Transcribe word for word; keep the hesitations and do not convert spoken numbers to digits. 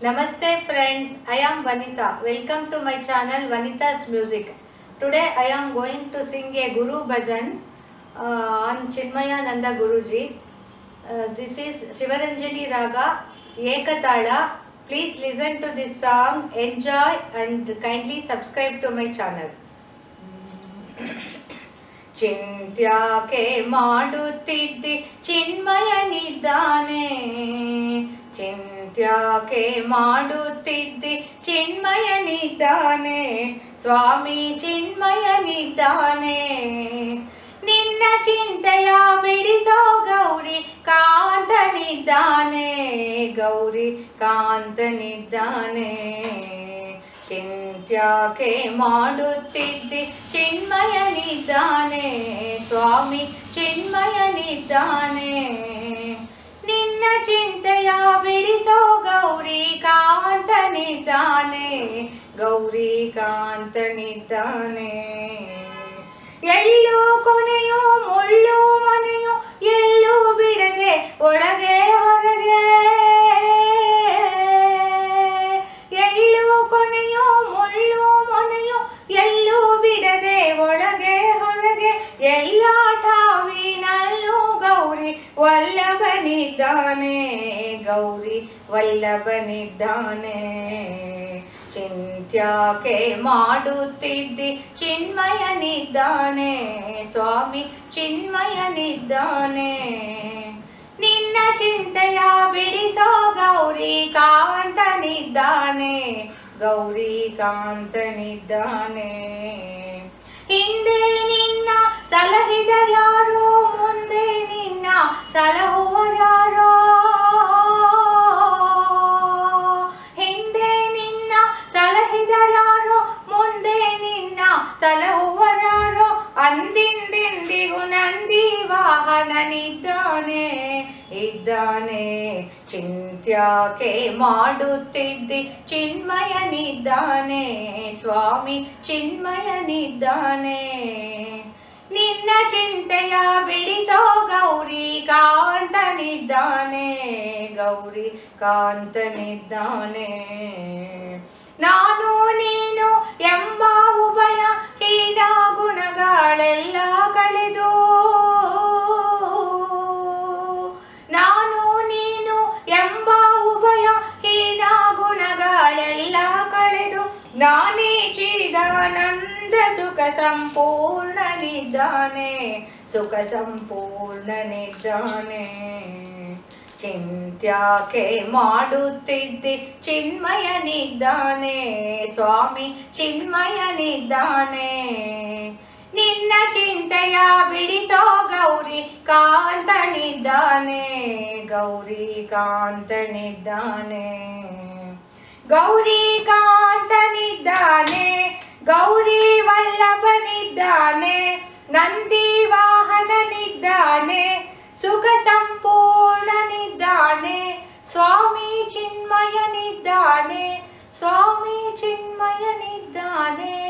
Namaste friends, I am Vanita. Welcome to my channel Vanita's Music. Today I am going to sing a Guru Bhajan uh, on Chinmayananda Guruji. Uh, this is Shivaranjani Raga, Ekatala. Please listen to this song, enjoy and kindly subscribe to my channel. ಚಿಂತ್ಯಾಕೆ ಮಾಡುತ್ತಿದ್ದಿ ಚಿನ್ಮಯನಿದ್ದಾನೆ ಚಿಂತ್ಯಾಕೆ ಮಾಡುತ್ತಿದ್ದಿ ಚಿನ್ಮಯನಿದ್ದಾನೆ ಸ್ವಾಮಿ ಚಿನ್ಮಯನಿದ್ದಾನೆ ನಿನ್ನ ಚಿಂತೆಯ ಬಿಡಿಸೋ ಗೌರಿ ಕಾಂತನಿದ್ದಾನೆ ಗೌರಿ ಕಾಂತನಿದ್ದಾನೆ ಚಿಂತ್ಯಾಕೆ ಮಾಡುತ್ತಿದ್ದಿ ಚಿನ್ಮಯನಿದ್ದಾನೆ ಸ್ವಾಮಿ ಚಿನ್ಮಯನಿದ್ದಾನೆ ನಿನ್ನ ಚಿಂತೆಯ ಬಿಡಿಸೋ ಗೌರಿ ಕಾಂತನಿದ್ದಾನೆ ಗೌರಿ ಕಾಂತನಿದ್ದಾನೆ ಎಲ್ಲೂ ಕೊನೆಯೋ ಮುಳ್ಳು ಮನೆಯೋ ಎಲ್ಲೂ ಬಿಡದೆ ಒಳಗೆ ಹೊರಗೆ ಕೊನೆಯೋ ಮುಳ್ಳು ಮೊನೆಯೋ ಎಲ್ಲೂ ಬಿಡದೆ ಒಳಗೆ ಹೊರಗೆ ಎಲ್ಲ ಠಾವಿನಲ್ಲೂ ಗೌರಿ ವಲ್ಲಭನಿದ್ದಾನೆ ಗೌರಿ ವಲ್ಲಭನಿದ್ದಾನೆ ಚಿಂತ್ಯಾಕೆ ಮಾಡುತ್ತಿದ್ದಿ ಚಿನ್ಮಯನಿದ್ದಾನೆ ಸ್ವಾಮಿ ಚಿನ್ಮಯನಿದ್ದಾನೆ ನಿನ್ನ ಚಿಂತೆಯ ಬಿಡಿಸೋ ಗೌರಿ ಕಾಂತನಿದ್ದಾನೆ ಗೌರಿ ಕಾಂತನಿದ್ದಾನೆ ಹಿಂದೆ ನಿನ್ನ ಸಲಹಿದರ್ಯಾರೋ ಮುಂದೆ ನಿನ್ನ ಸಲಹುವರ್ಯಾರೋ ಹಿಂದೆ ನಿನ್ನ ಸಲಹಿದರ್ಯಾರೋ ಮುಂದೆ ನಿನ್ನ ಸಲಹುವರ್ಯಾರೋ ಅಂದಿಂದೆಂದಿಗೂ ನಂದಿ ವಾಹನನಿದ್ದಾನೆ ಇದ್ದಾನೆ ಚಿಂತ್ಯಾಕೆ ಮಾಡುತ್ತಿದ್ದಿ ಚಿನ್ಮಯನಿದ್ದಾನೆ ಸ್ವಾಮಿ ಚಿನ್ಮಯನಿದ್ದಾನೆ ನಿನ್ನ ಚಿಂತೆಯ ಬಿಡಿಸೋ ಗೌರಿ ಕಾಂತನಿದ್ದಾನೆ ಗೌರಿ ಕಾಂತನಿದ್ದಾನೆ ನಾನು ನೀನು ಎಂಬ ಉಭಯ ಹೀನ ಗುಣಗಳೆಲ್ಲ ಕಳೆದು ನಾನು ನೀನು ಎಂಬ ಉಭಯ ಹೀನ ಗುಣಗಳೆಲ್ಲ ಕಳೆದು ನಾನೇ ಚಿದಾನಂದ ಸುಖ ಸಂಪೂರ್ಣನಿದ್ದಾನೆ ಸುಖ ಸಂಪೂರ್ಣನಿದ್ದಾನೆ ಚಿಂತ್ಯಾಕೆ ಮಾಡುತ್ತಿದ್ದಿ ಚಿನ್ಮಯನಿದ್ದಾನೆ ಸ್ವಾಮಿ ಚಿನ್ಮಯನಿದ್ದಾನೆ ನಿನ್ನ ಚಿಂತೆಯ ಬಿಡಿಸೋ ಗೌರಿ ಕಾಂತನಿದ್ದಾನೆ ಗೌರಿ ಕಾಂತನಿದ್ದಾನೆ ಗೌರಿ ಕಾಂತನಿದ್ದಾನೆ ಗೌರಿ ವಲ್ಲಭನಿದ್ದಾನೆ ನಂದಿ ವಾಹನನಿದ್ದಾನೆ ಸುಖ ಸಂಪೂರ್ಣನಿದ್ದಾನೆ ಸ್ವಾಮಿ ಚಿನ್ಮಯನಿದ್ದಾನೆ ಸ್ವಾಮಿ ಚಿನ್ಮಯನಿದ್ದಾನೆ